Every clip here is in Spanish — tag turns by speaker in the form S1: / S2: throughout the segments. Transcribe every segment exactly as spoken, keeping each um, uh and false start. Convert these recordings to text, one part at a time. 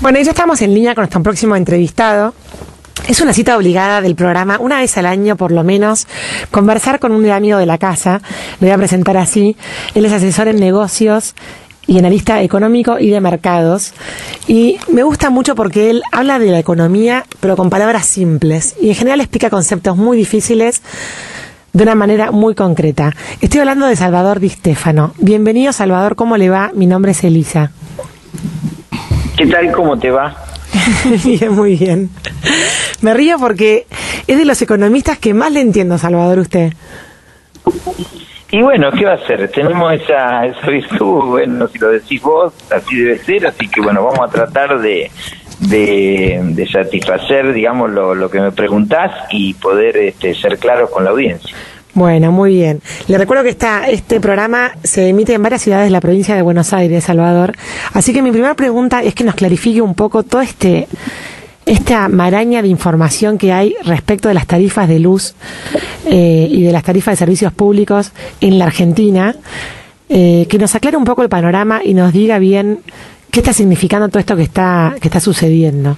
S1: Bueno, y ya estamos en línea con nuestro próximo entrevistado. Es una cita obligada del programa, una vez al año por lo menos, conversar con un amigo de la casa. Le voy a presentar así. Él es asesor en negocios y analista económico y de mercados. Y me gusta mucho porque él habla de la economía, pero con palabras simples. Y en general explica conceptos muy difíciles de una manera muy concreta. Estoy hablando de Salvador Di Stefano. Bienvenido, Salvador. ¿Cómo le va? Mi nombre es Elisa.
S2: ¿Qué tal? ¿Cómo te va?
S1: Bien, muy bien. Me río porque es de los economistas que más le entiendo, Salvador, usted.
S2: Y bueno, ¿qué va a hacer? Tenemos esa, esa virtud, bueno, si lo decís vos, así debe ser, así que bueno, vamos a tratar de, de, de satisfacer, digamos, lo, lo que me preguntás y poder este, ser claros con la audiencia.
S1: Bueno, muy bien. Le recuerdo que está, este programa se emite en varias ciudades de la provincia de Buenos Aires, Salvador. Así que mi primera pregunta es que nos clarifique un poco todo este esta maraña de información que hay respecto de las tarifas de luz eh, y de las tarifas de servicios públicos en la Argentina. Eh, que nos aclare un poco el panorama y nos diga bien qué está significando todo esto que está que está sucediendo.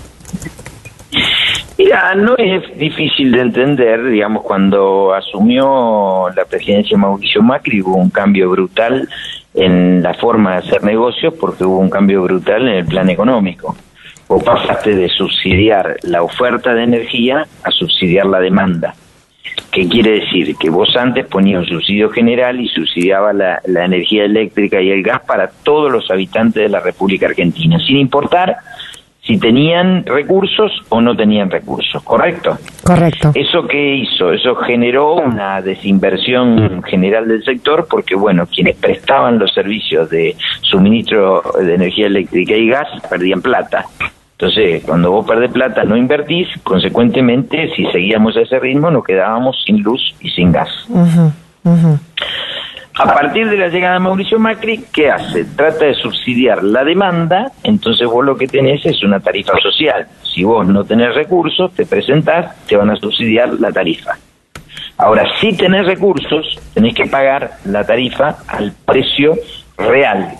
S2: Mira, no es difícil de entender, digamos, cuando asumió la presidencia Mauricio Macri hubo un cambio brutal en la forma de hacer negocios porque hubo un cambio brutal en el plan económico. Vos pasaste de subsidiar la oferta de energía a subsidiar la demanda. ¿Qué quiere decir? Que vos antes ponías un subsidio general y subsidiaba la, la energía eléctrica y el gas para todos los habitantes de la República Argentina, sin importar si tenían recursos o no tenían recursos, ¿correcto?
S1: Correcto.
S2: ¿Eso qué hizo? Eso generó una desinversión general del sector porque, bueno, quienes prestaban los servicios de suministro de energía eléctrica y gas perdían plata. Entonces, cuando vos perdés plata no invertís, consecuentemente, si seguíamos a ese ritmo, nos quedábamos sin luz y sin gas.
S1: Uh-huh, uh-huh.
S2: A partir de la llegada de Mauricio Macri, ¿qué hace? Trata de subsidiar la demanda, entonces vos lo que tenés es una tarifa social. Si vos no tenés recursos, te presentás, te van a subsidiar la tarifa. Ahora, si tenés recursos, tenés que pagar la tarifa al precio real.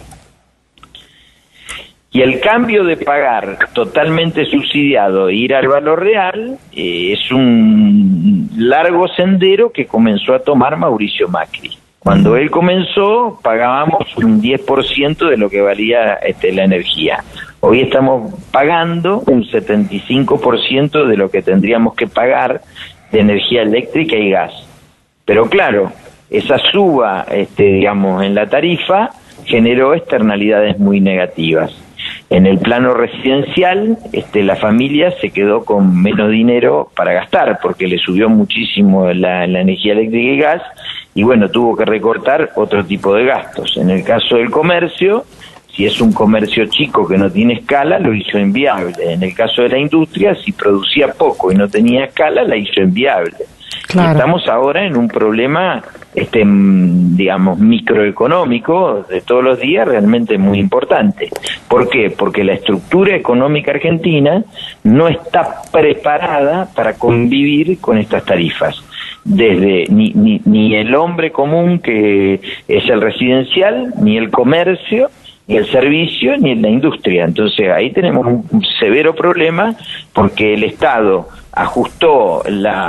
S2: Y el cambio de pagar totalmente subsidiado e ir al valor real eh, es un largo sendero que comenzó a tomar Mauricio Macri. Cuando él comenzó, pagábamos un diez por ciento de lo que valía este, la energía. Hoy estamos pagando un setenta y cinco por ciento de lo que tendríamos que pagar de energía eléctrica y gas. Pero claro, esa suba, este, digamos, en la tarifa generó externalidades muy negativas. En el plano residencial, este, la familia se quedó con menos dinero para gastar porque le subió muchísimo la, la energía eléctrica y gas y bueno, tuvo que recortar otro tipo de gastos. En el caso del comercio, si es un comercio chico que no tiene escala, lo hizo inviable. En el caso de la industria, si producía poco y no tenía escala, la hizo inviable. Claro. Estamos ahora en un problema, este, digamos, microeconómico de todos los días realmente muy importante. ¿Por qué? Porque la estructura económica argentina no está preparada para convivir con estas tarifas. Desde ni, ni, ni el hombre común que es el residencial, ni el comercio, ni el servicio, ni la industria. Entonces ahí tenemos un, un severo problema porque el Estado ajustó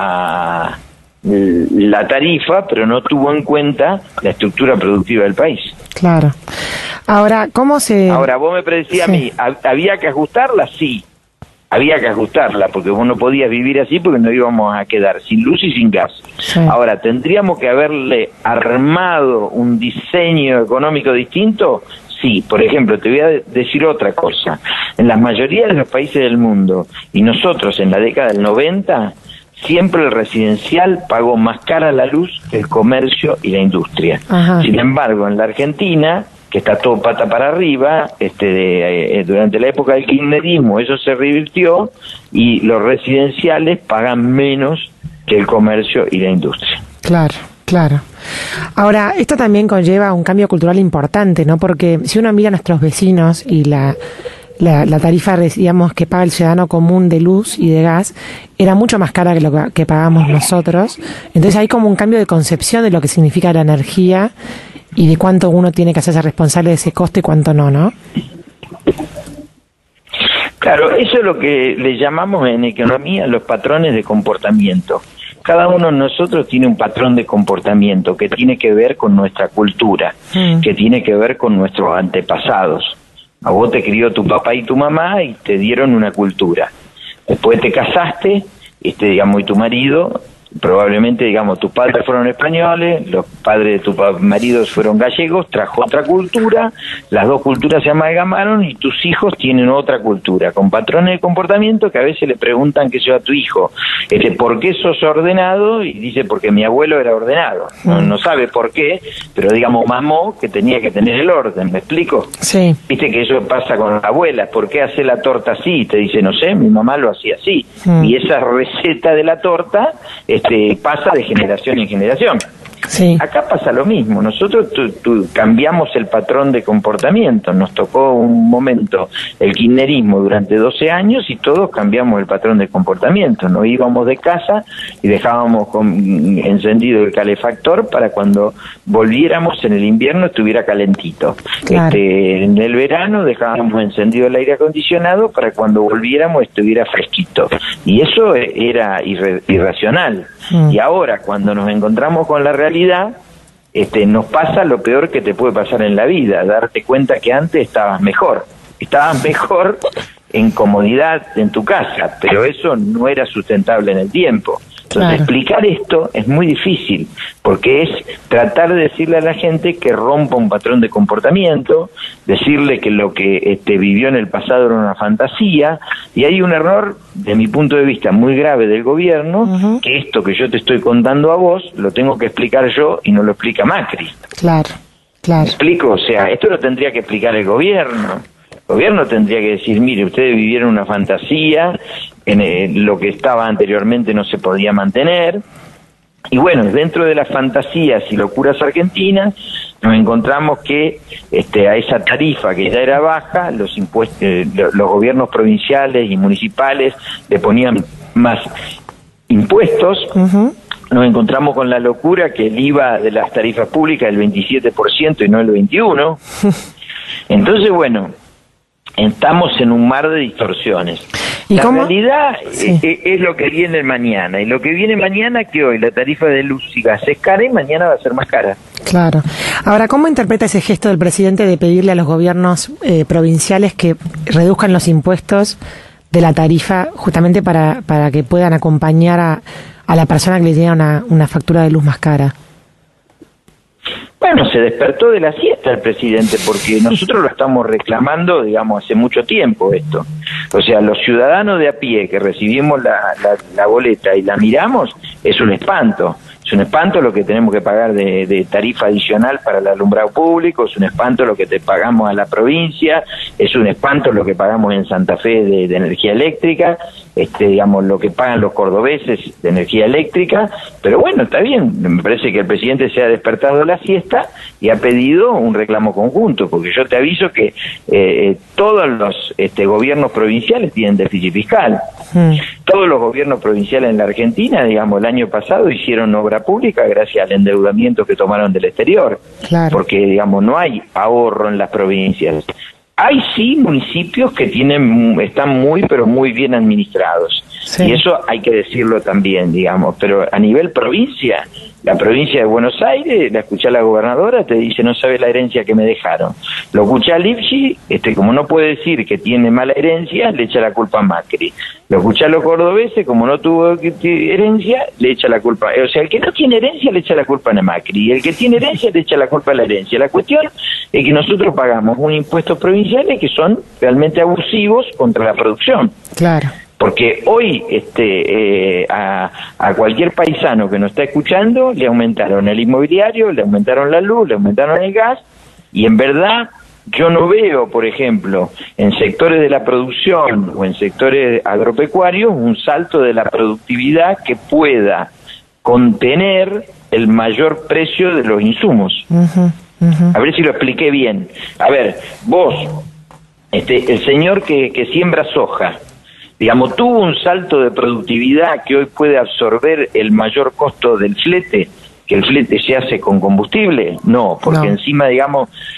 S2: la la tarifa, pero no tuvo en cuenta la estructura productiva del país.
S1: Claro. Ahora, ¿cómo se...?
S2: Ahora, vos me decías sí. a mí, ¿había que ajustarla? Sí. Había que ajustarla, porque vos no podías vivir así porque nos íbamos a quedar sin luz y sin gas. Sí. Ahora, ¿tendríamos que haberle armado un diseño económico distinto? Sí. Por ejemplo, te voy a decir otra cosa. En la mayoría de los países del mundo, y nosotros en la década del noventa, siempre el residencial pagó más cara la luz que el comercio y la industria. Ajá. Sin embargo, en la Argentina, que está todo pata para arriba, este, de, eh, durante la época del kirchnerismo eso se revirtió y los residenciales pagan menos que el comercio y la industria.
S1: Claro, claro. Ahora, esto también conlleva un cambio cultural importante, ¿no? Porque si uno mira a nuestros vecinos y la... La, la tarifa, digamos, que paga el ciudadano común de luz y de gas era mucho más cara que lo que, que pagamos nosotros. Entonces hay como un cambio de concepción de lo que significa la energía y de cuánto uno tiene que hacerse responsable de ese costo y cuánto no, ¿no?
S2: Claro, eso es lo que le llamamos en economía los patrones de comportamiento. Cada uno de nosotros tiene un patrón de comportamiento que tiene que ver con nuestra cultura, mm. que tiene que ver con nuestros antepasados. A vos te crió tu papá y tu mamá y te dieron una cultura. Después te casaste, este, digamos, y tu marido, probablemente, digamos, tus padres fueron españoles, los padres de tu marido fueron gallegos, trajo otra cultura, las dos culturas se amalgamaron y tus hijos tienen otra cultura, con patrones de comportamiento que a veces le preguntan que sea a tu hijo, este, ¿por qué sos ordenado? Y dice, porque mi abuelo era ordenado. No, no sabe por qué, pero digamos, mamó que tenía que tener el orden, ¿me explico?
S1: Sí.
S2: Viste que eso pasa con la abuela, ¿por qué hace la torta así? Y te dice, no sé, mi mamá lo hacía así. Mm. Y esa receta de la torta este, pasa de generación en generación. Sí. Acá pasa lo mismo, nosotros tu, tu, cambiamos el patrón de comportamiento, nos tocó un momento el kirchnerismo durante doce años y todos cambiamos el patrón de comportamiento, nos íbamos de casa y dejábamos con, encendido el calefactor para cuando volviéramos en el invierno estuviera calentito. Claro. Este, en el verano dejábamos encendido el aire acondicionado para cuando volviéramos estuviera fresquito y eso era irre, irracional. Mm. Y ahora cuando nos encontramos con la realidad Este, nos pasa lo peor que te puede pasar en la vida, darte cuenta que antes estabas mejor, estabas mejor en comodidad en tu casa, pero eso no era sustentable en el tiempo. Entonces, claro. explicar esto es muy difícil, porque es tratar de decirle a la gente que rompa un patrón de comportamiento, decirle que lo que este, vivió en el pasado era una fantasía, y hay un error, de mi punto de vista, muy grave del gobierno, uh-huh. que esto que yo te estoy contando a vos, lo tengo que explicar yo y no lo explica Macri.
S1: Claro, claro.
S2: ¿Me explico? O sea, esto lo tendría que explicar el gobierno. El gobierno tendría que decir, mire, ustedes vivieron una fantasía, en el, lo que estaba anteriormente no se podía mantener, y bueno, dentro de las fantasías y locuras argentinas, nos encontramos que este, a esa tarifa que ya era baja, los impuestos, eh, los gobiernos provinciales y municipales le ponían más impuestos. Uh-huh. Nos encontramos con la locura que el I V A de las tarifas públicas es el veintisiete por ciento y no el veintiuno por ciento. Entonces, bueno, estamos en un mar de distorsiones. ¿Y la cómo? realidad sí. es, es lo que viene mañana, y lo que viene mañana que hoy la tarifa de luz y gas es cara y mañana va a ser más cara.
S1: Claro. Ahora, ¿cómo interpreta ese gesto del presidente de pedirle a los gobiernos eh, provinciales que reduzcan los impuestos de la tarifa justamente para, para que puedan acompañar a, a la persona que le llega una, una factura de luz más cara?
S2: Bueno, se despertó de la siesta el presidente, porque nosotros lo estamos reclamando, digamos, hace mucho tiempo esto. O sea, los ciudadanos de a pie que recibimos la, la, la boleta y la miramos, es un espanto. Es un espanto lo que tenemos que pagar de, de tarifa adicional para el alumbrado público, es un espanto lo que te pagamos a la provincia, es un espanto lo que pagamos en Santa Fe de, de energía eléctrica, este, digamos, lo que pagan los cordobeses de energía eléctrica, pero bueno, está bien, me parece que el presidente se ha despertado de la siesta y ha pedido un reclamo conjunto, porque yo te aviso que eh, todos los este, gobiernos provinciales tienen déficit fiscal. Mm. Todos los gobiernos provinciales en la Argentina, digamos, el año pasado hicieron obra pública gracias al endeudamiento que tomaron del exterior, claro. porque, digamos, no hay ahorro en las provincias. Hay sí municipios que tienen están muy, pero muy bien administrados, sí. y eso hay que decirlo también, digamos, pero a nivel provincia, la provincia de Buenos Aires, la escuché a la gobernadora, te dice, no sabe la herencia que me dejaron. Lo escuché a Lipsi, este, como no puede decir que tiene mala herencia, le echa la culpa a Macri. Lo escuché a los cordobeses, como no tuvo herencia, le echa la culpa. O sea, el que no tiene herencia le echa la culpa a Macri, y el que tiene herencia le echa la culpa a la herencia. La cuestión es que nosotros pagamos un impuestos provinciales que son realmente abusivos contra la producción.
S1: Claro.
S2: Porque hoy este eh, a, a cualquier paisano que nos está escuchando le aumentaron el inmobiliario, le aumentaron la luz, le aumentaron el gas, y en verdad yo no veo, por ejemplo, en sectores de la producción o en sectores agropecuarios un salto de la productividad que pueda contener el mayor precio de los insumos. Uh-huh, uh-huh. A ver si lo expliqué bien. A ver, vos, este, el señor que, que siembra soja, digamos, tuvo un salto de productividad que hoy puede absorber el mayor costo del flete, que el flete se hace con combustible. No, porque no. encima, digamos,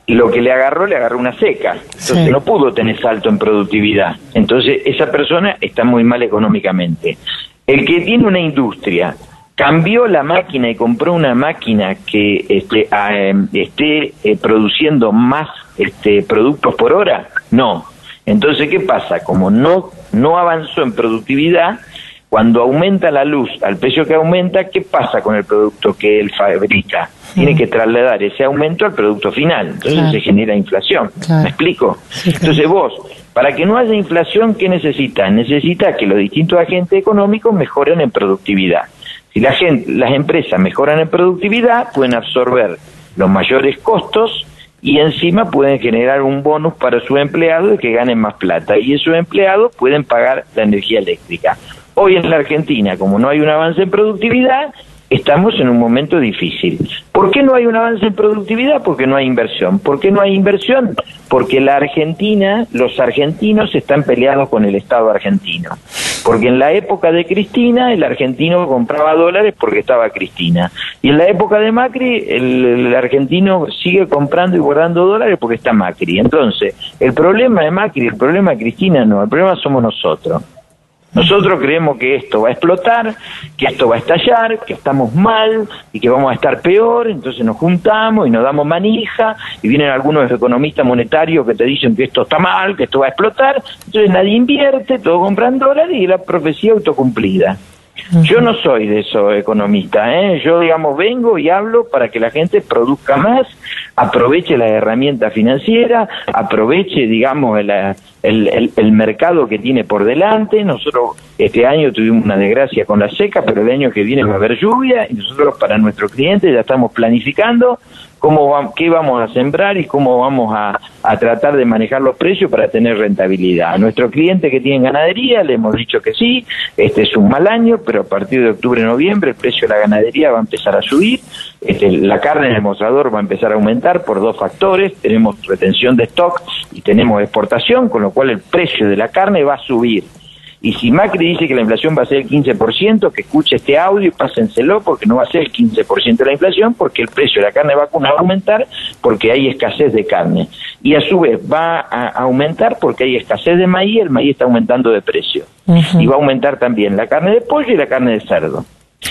S2: lo que le agarró, le agarró una seca. Entonces sí. no pudo tener salto en productividad. Entonces esa persona está muy mal económicamente. El que tiene una industria, cambió la máquina y compró una máquina que este, eh, esté eh, produciendo más este, productos por hora, no. Entonces, ¿qué pasa? Como no, no avanzó en productividad, cuando aumenta la luz al precio que aumenta, ¿qué pasa con el producto que él fabrica? Tiene que trasladar ese aumento al producto final. Entonces claro. se genera inflación. Claro. ¿Me explico? Sí, claro. Entonces vos, para que no haya inflación, ¿qué necesitas? Necesitas que los distintos agentes económicos mejoren en productividad. Si la gente, las empresas mejoran en productividad, pueden absorber los mayores costos y encima pueden generar un bonus para sus empleados de que ganen más plata. Y esos empleados pueden pagar la energía eléctrica. Hoy en la Argentina, como no hay un avance en productividad, estamos en un momento difícil. ¿Por qué no hay un avance en productividad? Porque no hay inversión. ¿Por qué no hay inversión? Porque la Argentina, los argentinos están peleados con el Estado argentino. Porque en la época de Cristina, el argentino compraba dólares porque estaba Cristina. Y en la época de Macri, el, el argentino sigue comprando y guardando dólares porque está Macri. Entonces, el problema de Macri, el problema de Cristina no, el problema somos nosotros. Nosotros creemos que esto va a explotar, que esto va a estallar, que estamos mal y que vamos a estar peor, entonces nos juntamos y nos damos manija y vienen algunos economistas monetarios que te dicen que esto está mal, que esto va a explotar, entonces nadie invierte, todos compran dólares y la profecía autocumplida. Yo no soy de esos economistas, ¿eh? Yo, digamos, vengo y hablo para que la gente produzca más, aproveche la herramienta financiera, aproveche, digamos, el, el, el, el mercado que tiene por delante. Nosotros este año tuvimos una desgracia con la seca, pero el año que viene va a haber lluvia y nosotros para nuestros clientes ya estamos planificando cómo va, qué vamos a sembrar y cómo vamos a, a tratar de manejar los precios para tener rentabilidad. A nuestros clientes que tienen ganadería le hemos dicho que sí, este es un mal año, pero a partir de octubre, noviembre el precio de la ganadería va a empezar a subir, este, la carne en el mostrador va a empezar a aumentar por dos factores, tenemos retención de stock y tenemos exportación, con lo cual el precio de la carne va a subir. Y si Macri dice que la inflación va a ser el quince por ciento, que escuche este audio y pásenselo, porque no va a ser el quince por ciento de la inflación, porque el precio de la carne vacuna va a aumentar porque hay escasez de carne. Y a su vez va a aumentar porque hay escasez de maíz, el maíz está aumentando de precio. Uh-huh. Y va a aumentar también la carne de pollo y la carne de cerdo.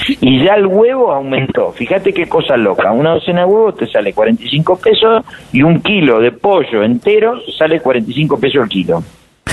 S2: Y ya el huevo aumentó. Fíjate qué cosa loca. Una docena de huevos te sale cuarenta y cinco pesos y un kilo de pollo entero sale cuarenta y cinco pesos el kilo.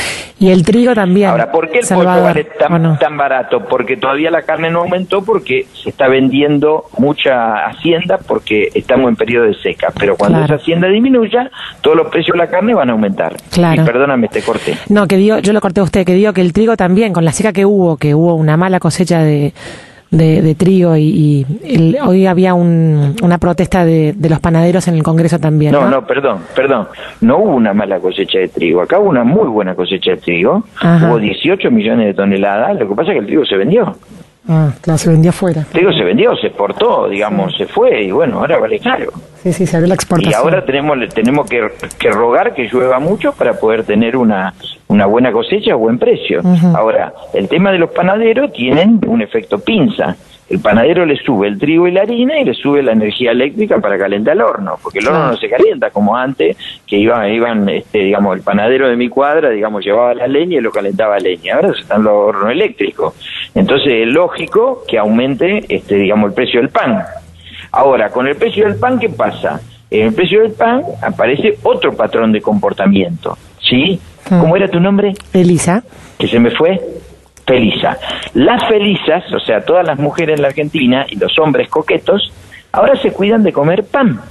S1: Y el trigo también.
S2: Ahora, ¿por qué el pollo vale tan, no? tan barato? Porque todavía la carne no aumentó porque se está vendiendo mucha hacienda porque estamos en periodo de seca. Pero cuando claro. esa hacienda disminuya, todos los precios de la carne van a aumentar. Claro. Y perdóname, te corté.
S1: No, que digo, yo lo corté a usted, que digo que el trigo también, con la seca que hubo, que hubo una mala cosecha de... De, de trigo y, y el, hoy había un, una protesta de, de los panaderos en el Congreso también. No,
S2: no, no, perdón, perdón. No hubo una mala cosecha de trigo. Acá hubo una muy buena cosecha de trigo. Ajá. Hubo dieciocho millones de toneladas. Lo que pasa es que el trigo se vendió.
S1: Ah, claro, se vendió afuera.
S2: El trigo se vendió, se exportó, digamos, sí. se fue y bueno, ahora vale caro.
S1: Sí, sí, se abrió la exportación.
S2: Y ahora tenemos tenemos que, que rogar que llueva mucho para poder tener una una buena cosecha a buen precio. Uh-huh. Ahora, el tema de los panaderos tienen un efecto pinza. El panadero le sube el trigo y la harina y le sube la energía eléctrica para calentar el horno, porque el horno no se calienta como antes, que iban, iban este, digamos, el panadero de mi cuadra, digamos, llevaba la leña y lo calentaba a leña. Ahora están los hornos eléctricos. Entonces es lógico que aumente, este, digamos, el precio del pan. Ahora, con el precio del pan, ¿qué pasa? En el precio del pan aparece otro patrón de comportamiento, ¿sí? ¿Cómo era tu nombre?
S1: Elisa.
S2: ¿Que se me fue? Felisa. Las felisas, o sea, todas las mujeres en la Argentina y los hombres coquetos, ahora se cuidan de comer pan.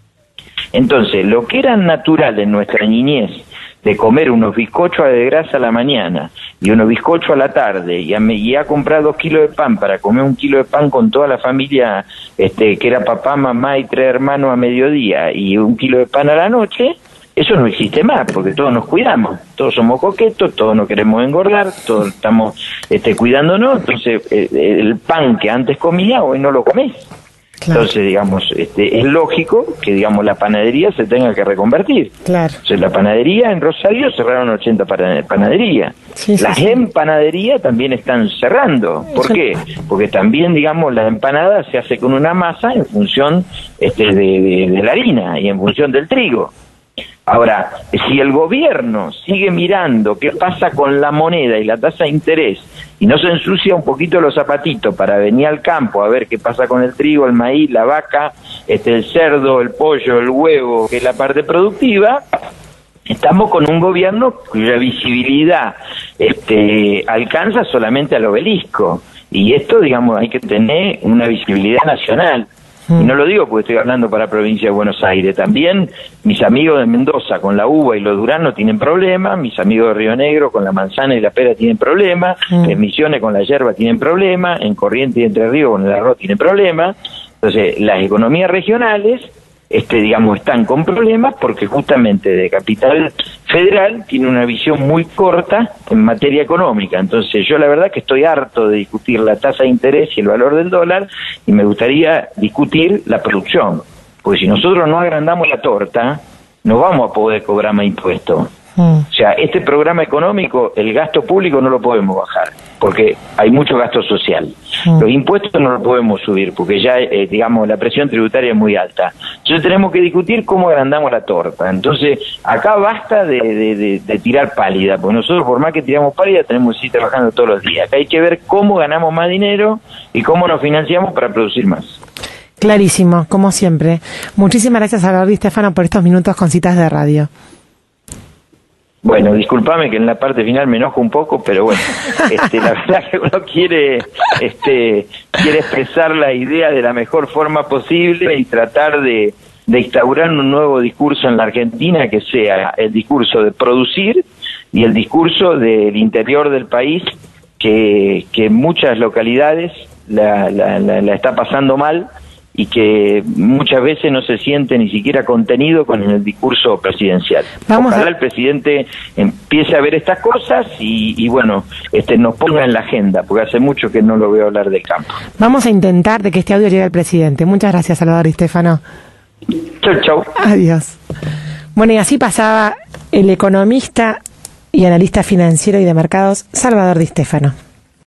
S2: Entonces, lo que era natural en nuestra niñez, de comer unos bizcochos de grasa a la mañana y unos bizcochos a la tarde, y a, y a comprar dos kilos de pan para comer un kilo de pan con toda la familia, este, que era papá, mamá y tres hermanos a mediodía, y un kilo de pan a la noche, eso no existe más, porque todos nos cuidamos, todos somos coquetos, todos no queremos engordar, todos estamos este, cuidándonos, entonces eh, el pan que antes comía, hoy no lo comés.
S1: Claro.
S2: Entonces, digamos, este, es lógico que, digamos, la panadería se tenga que reconvertir.
S1: Claro.
S2: Entonces, la panadería en Rosario cerraron ochenta panaderías.
S1: Sí, sí,
S2: Las
S1: sí.
S2: empanaderías también están cerrando. ¿Por
S1: Sí.
S2: qué? Porque también, digamos, la empanada se hace con una masa en función este, de, de, de la harina y en función del trigo. Ahora, si el gobierno sigue mirando qué pasa con la moneda y la tasa de interés y no se ensucia un poquito los zapatitos para venir al campo a ver qué pasa con el trigo, el maíz, la vaca, este, el cerdo, el pollo, el huevo, que es la parte productiva, estamos con un gobierno cuya visibilidad este, alcanza solamente al obelisco. Y esto, digamos, hay que tener una visibilidad nacional. Y no lo digo porque estoy hablando para la provincia de Buenos Aires. También mis amigos de Mendoza con la uva y los duranos tienen problemas, mis amigos de Río Negro con la manzana y la pera tienen problemas, mm. en Misiones con la yerba tienen problemas, en Corrientes y Entre Ríos con el arroz tienen problemas. Entonces, las economías regionales, este, digamos, están con problemas porque justamente de Capital Federal tiene una visión muy corta en materia económica. Entonces yo la verdad que estoy harto de discutir la tasa de interés y el valor del dólar y me gustaría discutir la producción, porque si nosotros no agrandamos la torta no vamos a poder cobrar más impuestos. Mm. O sea, este programa económico, el gasto público no lo podemos bajar, porque hay mucho gasto social. Mm. Los impuestos no los podemos subir, porque ya, eh, digamos, la presión tributaria es muy alta. Entonces tenemos que discutir cómo agrandamos la torta. Entonces, acá basta de, de, de, de tirar pálida, porque nosotros por más que tiramos pálida tenemos que ir trabajando todos los días. Acá hay que ver cómo ganamos más dinero y cómo nos financiamos para producir más.
S1: Clarísimo, como siempre. Muchísimas gracias a Alberto Di Stéfano por estos minutos con Citas de Radio.
S2: Bueno, discúlpame que en la parte final me enojo un poco, pero bueno, este, la verdad que uno quiere, este, quiere expresar la idea de la mejor forma posible y tratar de, de instaurar un nuevo discurso en la Argentina que sea el discurso de producir y el discurso del interior del país que, que en muchas localidades la, la, la, la está pasando mal y que muchas veces no se siente ni siquiera contenido con el discurso presidencial. Vamos Ojalá a... el presidente empiece a ver estas cosas y, y bueno, este nos ponga en la agenda, porque hace mucho que no lo veo hablar del campo.
S1: Vamos a intentar de que este audio llegue al presidente. Muchas gracias, Salvador Di Stéfano.
S2: Chau, chau.
S1: Adiós. Bueno, y así pasaba el economista y analista financiero y de mercados, Salvador Di Stéfano.